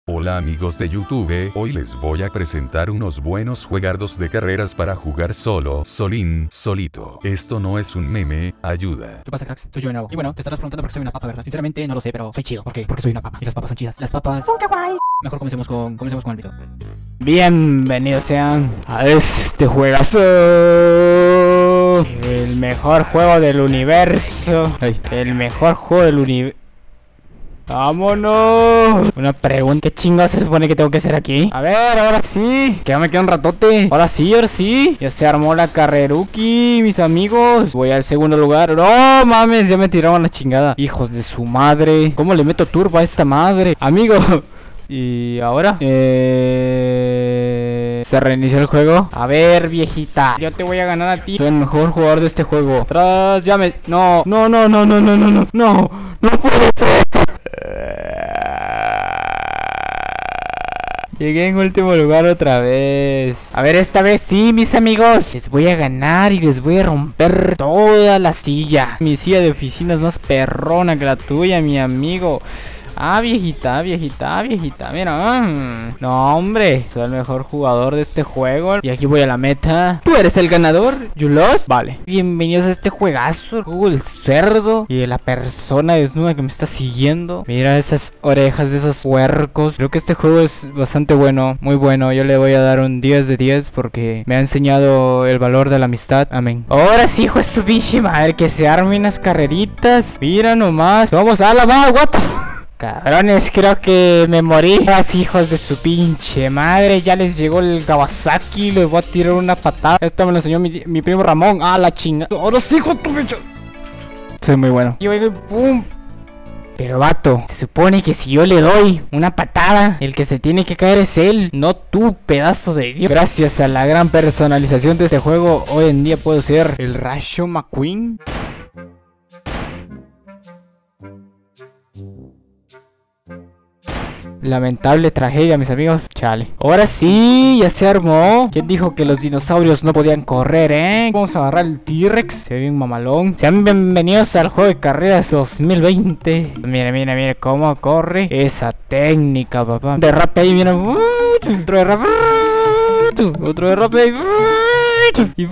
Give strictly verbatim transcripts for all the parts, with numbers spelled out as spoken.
Hola amigos de YouTube, hoy les voy a presentar unos buenos juegardos de carreras para jugar solo, solín, solito. Esto no es un meme, ayuda. ¿Qué pasa, cracks? Soy yo de nuevo. Y bueno, te estarás preguntando por qué soy una papa, ¿verdad? Sinceramente no lo sé, pero soy chido. ¿Por qué? Porque soy una papa. Y las papas son chidas. Las papas son kawaii. Mejor comencemos con, comencemos con el video. Bienvenidos sean a este juegazo. El mejor juego del universo. Ay, el mejor juego del universo. ¡Vámonos! Una pregunta, ¿qué chingados se supone que tengo que hacer aquí? A ver, ahora sí. Que ya me queda un ratote. Ahora sí, ahora sí. Ya se armó la carreruki, mis amigos. Voy al segundo lugar. ¡No mames! Ya me tiraron la chingada. Hijos de su madre. ¿Cómo le meto turbo a esta madre? Amigo. ¿Y ahora? Eh... Se reinició el juego. A ver, viejita, yo te voy a ganar a ti. Soy el mejor jugador de este juego. Atrás, ya me... No, no, no, no, no, no, no, no. No, no puede ser. Llegué en último lugar otra vez. A ver, esta vez sí, mis amigos. Les voy a ganar y les voy a romper toda la silla. Mi silla de oficina es más perrona que la tuya, mi amigo. Ah, viejita, viejita, viejita, mira. mm. No, hombre, soy el mejor jugador de este juego. Y aquí voy a la meta. ¿Tú eres el ganador? ¿You lost? Vale. Bienvenidos a este juegazo. El juego del cerdo y de la persona desnuda que me está siguiendo. Mira esas orejas de esos puercos. Creo que este juego es bastante bueno, muy bueno. Yo le voy a dar un diez de diez porque me ha enseñado el valor de la amistad. Amén. Ahora sí, hijo de su pinche madre, que se armen las carreritas. Mira nomás. Vamos a la va, what the... Cabrones, creo que me morí. Las hijos de su pinche madre. Ya les llegó el Kawasaki. Les voy a tirar una patada. Esto me lo enseñó mi, mi primo Ramón. Ah, la chinga. Ahora sí, hijo de tu pinche. Soy muy bueno. Y voy, pum. Pero vato, se supone que si yo le doy una patada, el que se tiene que caer es él, no tú, pedazo de Dios. Gracias a la gran personalización de este juego, hoy en día puedo ser el Rayo McQueen. Lamentable tragedia, mis amigos. Chale. Ahora sí, ya se armó. ¿Quién dijo que los dinosaurios no podían correr, eh? Vamos a agarrar el T-Rex. Se ve bien mamalón. Sean bienvenidos al juego de carreras dos mil veinte. Mira, mira, mira cómo corre esa técnica, papá. Derrape ahí, mira. Otro derrape. Otro derrape ahí. Y...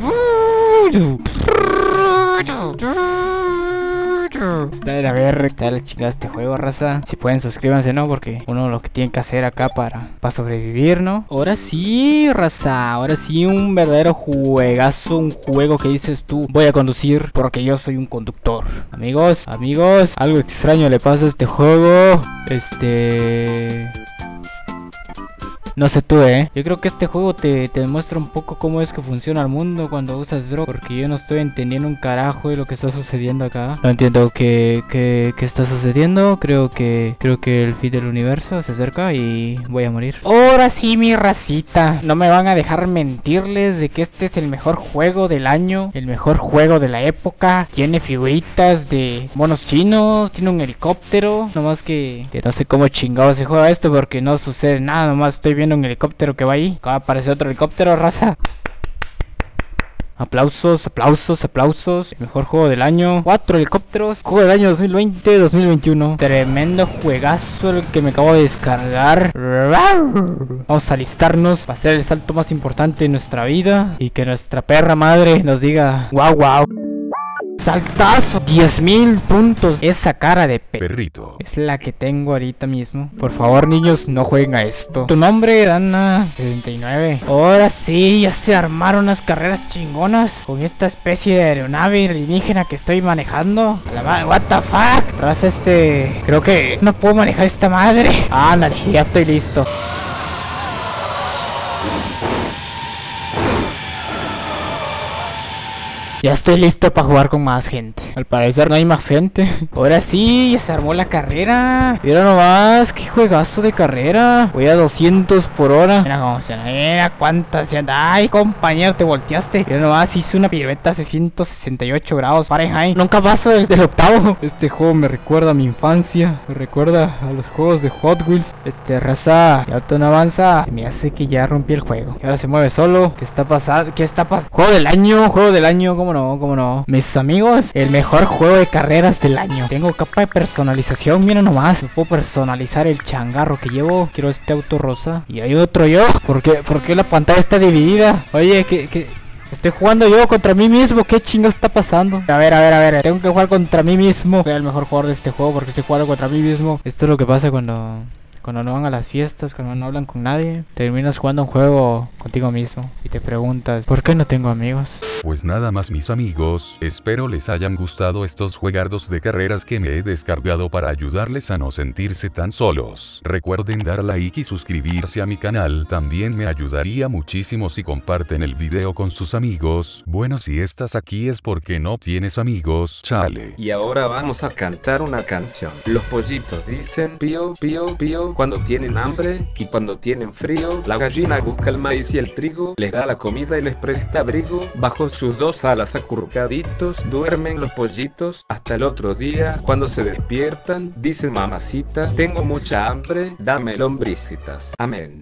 Está de la verga, está de la chingada este juego, raza. Si pueden, suscríbanse, ¿no? Porque uno lo que tiene que hacer acá para, para sobrevivir, ¿no? Ahora sí, raza. Ahora sí, un verdadero juegazo. Un juego que dices tú, voy a conducir porque yo soy un conductor. Amigos, amigos, algo extraño le pasa a este juego. Este... No sé tú, eh. Yo creo que este juego te, te demuestra un poco cómo es que funciona el mundo cuando usas droga. Porque yo no estoy entendiendo un carajo de lo que está sucediendo acá. No entiendo qué, qué, qué está sucediendo. Creo que creo que el fin del universo se acerca y voy a morir. Ahora sí, mi racita. No me van a dejar mentirles de que este es el mejor juego del año. El mejor juego de la época. Tiene figuritas de monos chinos. Tiene un helicóptero. Nomás que, que no sé cómo chingado se juega esto porque no sucede nada. Nomás estoy viendo un helicóptero que va ahí. Acaba de aparecer otro helicóptero, raza. Aplausos, aplausos, aplausos. El mejor juego del año. Cuatro helicópteros. Juego del año dos mil veinte, dos mil veintiuno. Tremendo juegazo el que me acabo de descargar. Vamos a alistarnos para hacer el salto más importante de nuestra vida. Y que nuestra perra madre nos diga wow, wow. Saltazo, diez mil puntos. Esa cara de pe perrito es la que tengo ahorita mismo. Por favor, niños, no jueguen a esto. Tu nombre, Dana setenta y nueve. Ahora sí, ya se armaron las carreras chingonas con esta especie de aeronave alienígena que estoy manejando. La madre, what the fuck. Raza, este... Creo que no puedo manejar esta madre. Ándale, ya estoy listo. Ya estoy listo para jugar con más gente. Al parecer no hay más gente. Ahora sí, ya se armó la carrera. Mira nomás, qué juegazo de carrera. Voy a doscientos por hora. Mira cómo se... Mira cuántas se anda. Ay, compañero, te volteaste. Mira nomás, hice una pirueta a ciento sesenta y ocho grados Fahrenheit. Nunca paso del, del octavo. Este juego me recuerda a mi infancia. Me recuerda a los juegos de Hot Wheels. Este, raza, ya auto no avanza. Me hace que ya rompí el juego. Y ahora se mueve solo. ¿Qué está pasando? ¿Qué está pasando? Juego del año, juego del año, ¿cómo no, cómo no. Mis amigos, el mejor juego de carreras del año. Tengo capa de personalización, mira nomás. Puedo personalizar el changarro que llevo. Quiero este auto rosa. Y hay otro yo. ¿Por qué, por qué la pantalla está dividida? Oye, que... que... estoy jugando yo contra mí mismo. ¿Qué chingados está pasando? A ver, a ver, a ver. Tengo que jugar contra mí mismo. Soy el mejor jugador de este juego porque estoy jugando contra mí mismo. Esto es lo que pasa cuando... Cuando no van a las fiestas, cuando no hablan con nadie, terminas jugando un juego contigo mismo y te preguntas, ¿por qué no tengo amigos? Pues nada más mis amigos, espero les hayan gustado estos juegardos de carreras que me he descargado para ayudarles a no sentirse tan solos. Recuerden dar like y suscribirse a mi canal, también me ayudaría muchísimo si comparten el video con sus amigos. Bueno, si estás aquí es porque no tienes amigos, chale. Y ahora vamos a cantar una canción. Los pollitos dicen pío, pío, pío cuando tienen hambre y cuando tienen frío. La gallina busca el maíz y el trigo, les da la comida y les presta abrigo. Bajo sus dos alas acurrucaditos duermen los pollitos hasta el otro día. Cuando se despiertan dicen mamacita, tengo mucha hambre, dame lombricitas. Amén.